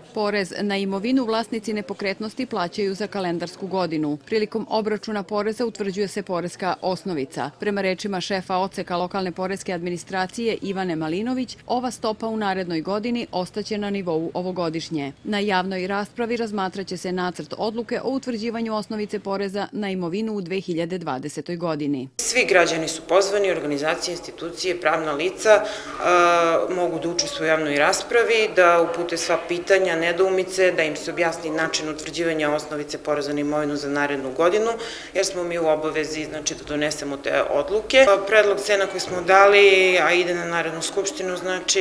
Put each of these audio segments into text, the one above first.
Porez na imovinu vlasnici nepokretnosti plaćaju za kalendarsku godinu. Prilikom obračuna poreza utvrđuje se poreska osnovica. Prema rečima šefa odseka lokalne poreske administracije Ivane Malinović, ova stopa u narednoj godini ostaće na nivou ovogodišnje. Na javnoj raspravi razmatraće se nacrt odluke o utvrđivanju osnovice poreza na imovinu u 2020. godini. Svi građani su pozvani, organizacije, institucije, pravna lica mogu da učestvuju u javnoj raspravi, da upute sva pitanja, nedoumice, da im se objasni način utvrđivanja osnovice poreza na imovinu za narednu godinu, jer smo mi u obavezi da donesemo te odluke. Predlog cena koji smo dali, a ide na Narodnu skupštinu,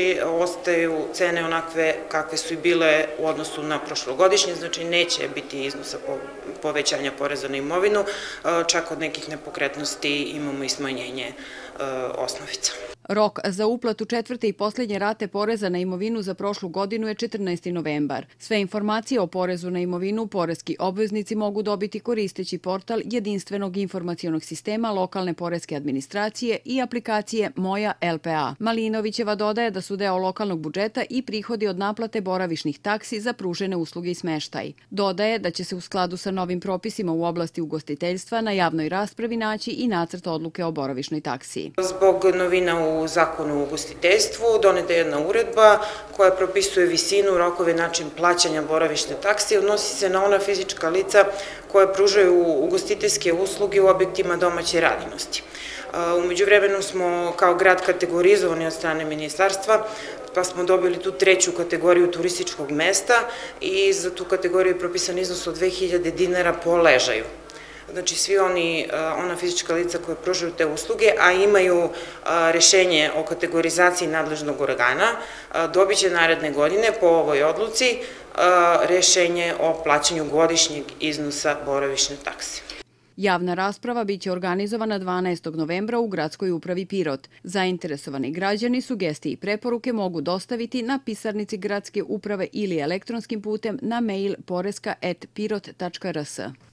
ostaju cene onakve kakve su i bile u odnosu na prošlogodišnje, neće biti iznosa povećanja poreza na imovinu, čak od nekih nepokretnosti imamo i smanjenje osnovica. Rok za uplatu četvrte i posljednje rate poreza na imovinu za prošlu godinu je 14. novembar. Sve informacije o porezu na imovinu poreski obveznici mogu dobiti koristeći portal jedinstvenog informacionog sistema lokalne poreske administracije i aplikacije Moja LPA. Malinovićeva dodaje da su deo lokalnog budžeta i prihodi od naplate boravišnih taksi za pružene usluge i smeštaj. Dodaje da će se u skladu sa novim propisima u oblasti ugostiteljstva na javnoj raspravi naći i nacrt odluke o boravišnoj taksi. Zbog novina u Zakonu o ugostiteljstvu doneta je jedna uredba koja propisuje visinu, rokove, način plaćanja boravišne takse i odnosi se na ona fizička lica koja pružaju ugostiteljske usluge u objektima domaće radinosti. U međuvremenu smo kao grad kategorizovani od strane ministarstva, pa smo dobili tu treću kategoriju turističkog mesta i za tu kategoriju je propisan iznos od 2000 dinara po ležaju. Znači, svi ona fizička lica koje pružaju te usluge, a imaju rešenje o kategorizaciji nadležnog organa, dobit će naredne godine po ovoj odluci rešenje o plaćanju godišnjeg iznosa boravišne takse. Javna rasprava biće organizovana 12. novembra u Gradskoj upravi Pirot. Zainteresovani građani sugestije i preporuke mogu dostaviti na pisarnici Gradske uprave ili elektronskim putem na mail poreska@pirot.rs.